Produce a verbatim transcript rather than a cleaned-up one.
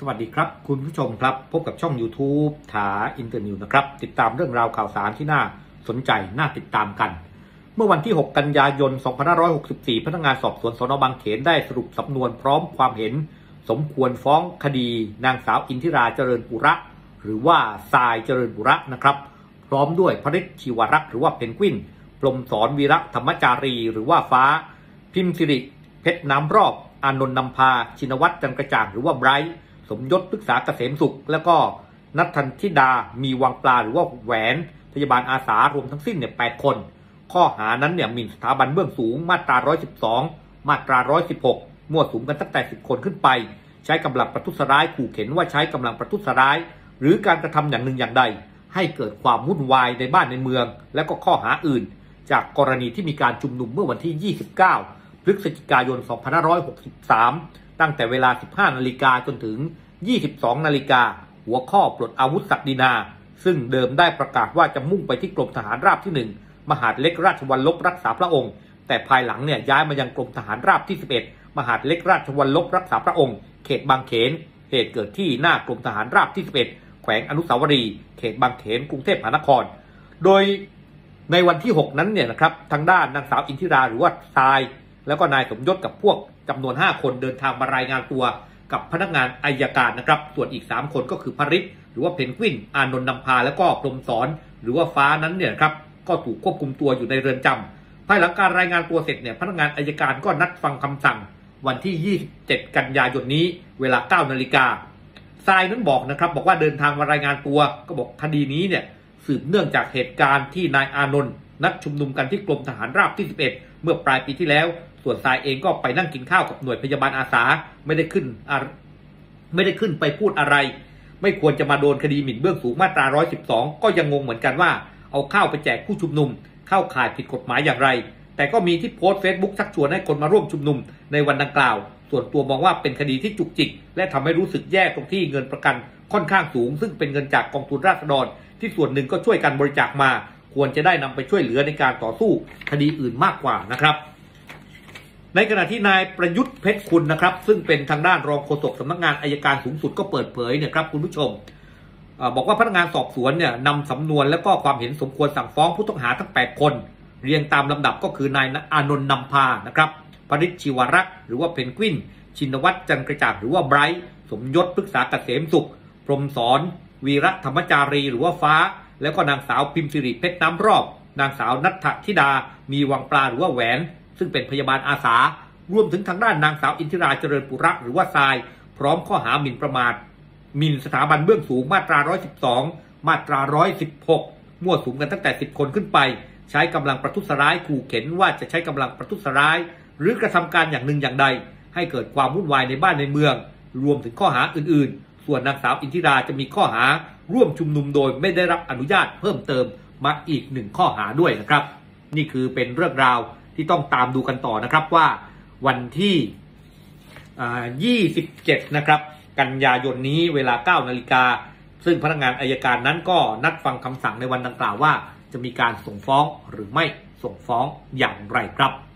สวัสดีครับคุณผู้ชมครับพบกับช่อง YouTube ถาอินเตอร์นิวนะครับติดตามเรื่องราวข่าวสารที่น่าสนใจน่าติดตามกันเมื่อวันที่หกกันยายนสองพันห้าร้อยหกสิบสี่พนักงานสอบสวนสน.บางเขนได้สรุปสำนวนพร้อมความเห็นสมควรฟ้องคดีนางสาวอินทิราเจริญปุระหรือว่าทรายเจริญปุระนะครับพร้อมด้วยพฤทธิ์ชีวรักษ์หรือว่าเพนกวินปลมสอนวีระธรรมจารีหรือว่าฟ้าพิมพ์สิริเพชรน้ำรอบอานนท์นำพาชินวัตรจันกระจ่างหรือว่าไบรท์สมยศพฤกษาเกษมสุขแล้วก็นัทธันธิดามีวังปลาหรือว่าแหวนพยาบาลอาสารวมทั้งสิ้นเนี่ยแปดคนข้อหานั้นเนี่ยหมิ่นสถาบันเบื้องสูงมาตราหนึ่งร้อยสิบสองมาตราหนึ่งร้อยสิบหกมั่วสุมกันตั้งแต่สิบคนขึ้นไปใช้กำลังประทุษร้ายขู่เข็นว่าใช้กำลังประทุษร้ายหรือการกระทำอย่างหนึ่งอย่างใดให้เกิดความวุ่นวายในบ้านในเมืองและก็ข้อหาอื่นจากกรณีที่มีการชุมนุมเมื่อวันที่ยี่สิบเก้าพฤศจิกายนสองพันห้าร้อยหกสิบสามตั้งแต่เวลา สิบห้านาฬิกาจนถึงยี่สิบสองนาฬิกาหัวข้อปลดอาวุธศักดินาซึ่งเดิมได้ประกาศว่าจะมุ่งไปที่กรมทหารราบที่หนึ่งมหาดเล็กราชวัลลบรักษาพระองค์แต่ภายหลังเนี่ยย้ายมายังกรมทหารราบที่สิบเอ็ดมหาดเล็กราชวัลลบรักษาพระองค์เขตบางเขนเหตุเกิดที่หน้ากรมทหารราบที่สิบเอ็ดแขวงอนุสาวรีย์เขตบางเขนกรุงเทพมหานครโดยในวันที่หกนั้นเนี่ยนะครับทางด้านนางสาวอินทิราหรือว่าทรายแล้วก็นายสมยศกับพวกจำนวนห้าคนเดินทางมารายงานตัวกับพนักงานอัยการนะครับส่วนอีกสามคนก็คือพฤทธิ์หรือว่าเพนกวินอานนท์นำพาแล้วก็กรมสอนหรือว่าฟ้านั้นเนี่ยครับก็ถูกควบคุมตัวอยู่ในเรือนจำภายหลังการรายงานตัวเสร็จเนี่ยพนักงานอัยการก็นัดฟังคำสั่งวันที่ยี่สิบเจ็ดกันยายนนี้เวลาเก้านาฬิกาทรายนั้นบอกนะครับบอกว่าเดินทางมารายงานตัวก็บอกคดีนี้เนี่ยสืบเนื่องจากเหตุการณ์ที่นายอานนท์นัดชุมนุมกันที่กรมทหารราบที่สิบเอ็ดเมื่อปลายปีที่แล้วส่วนทรายเองก็ไปนั่งกินข้าวกับหน่วยพยาบาลอาสาไม่ได้ขึ้นไม่ได้ขึ้นไปพูดอะไรไม่ควรจะมาโดนคดีหมิ่นเบื้องสูงมาตราหนึ่งร้อยสิบสองก็ยังงงเหมือนกันว่าเอาข้าวไปแจกผู้ชุมนุมเข้าข่ายผิดกฎหมายอย่างไรแต่ก็มีที่โพสต์ Facebook ชักชวนให้คนมาร่วมชุมนุมในวันดังกล่าวส่วนตัวมองว่าเป็นคดีที่จุกจิกและทำให้รู้สึกแย่ตรงที่เงินประกันค่อนข้างสูงซึ่งเป็นเงินจากกองทุนราษฎรที่ส่วนหนึ่งก็ช่วยกันบริจาคมาควรจะได้นำไปช่วยเหลือในการต่อสู้คดีอื่นมากกว่านะครับในขณะที่นายประยุทธ์เพชรคุณนะครับซึ่งเป็นทางด้านรองโฆษกสำนักงานอัยการสูงสุดก็เปิดเผยเนี่ยครับคุณผู้ชมบอกว่าพนักงานสอบสวนเนี่ยนำสำนวนและก็ความเห็นสมควรสั่งฟ้องผู้ต้องหาทั้งแปดคนเรียงตามลำดับก็คือนายอานนท์นำพานะครับพฤทธิ์ชีวรักษ์หรือว่าเพนกวินชินวัตรจันกระจ่างหรือว่าไบรท์สมยศพฤกษาเกษมสุขพรหมสอนวีระธรรมจารีหรือว่าฟ้าแล้วก็นางสาวพิมพ์สิริเพชรน้ำรอบนางสาวนัทธธิดามีวังปลาหรือว่าแหวนซึ่งเป็นพยาบาลอาสารวมถึงทางด้านนางสาวอินทิราเจริญปุระหรือว่าทรายพร้อมข้อหาหมิ่นประมาทหมิ่นสถาบันเบื้องสูงมาตราหนึ่งร้อยสิบสองมาตราหนึ่งร้อยสิบหกมั่วสุมกันตั้งแต่สิบคนขึ้นไปใช้กำลังประทุษร้ายขู่เข็นว่าจะใช้กำลังประทุษร้ายหรือกระทำการอย่างหนึ่งอย่างใดให้เกิดความวุ่นวายในบ้านในเมืองรวมถึงข้อหาอื่นๆส่วนนางสาวอินทิราจะมีข้อหาร่วมชุมนุมโดยไม่ได้รับอนุญาตเพิ่มเติมมาอีกหนึ่งข้อหาด้วยนะครับนี่คือเป็นเรื่องราวที่ต้องตามดูกันต่อนะครับว่าวันที่ยี่สิบเจ็ดนะครับกันยายนนี้เวลาเก้านาฬิกาซึ่งพนักงานอัยการนั้นก็นัดฟังคำสั่งในวันดังกล่าวว่าจะมีการส่งฟ้องหรือไม่ส่งฟ้องอย่างไรครับ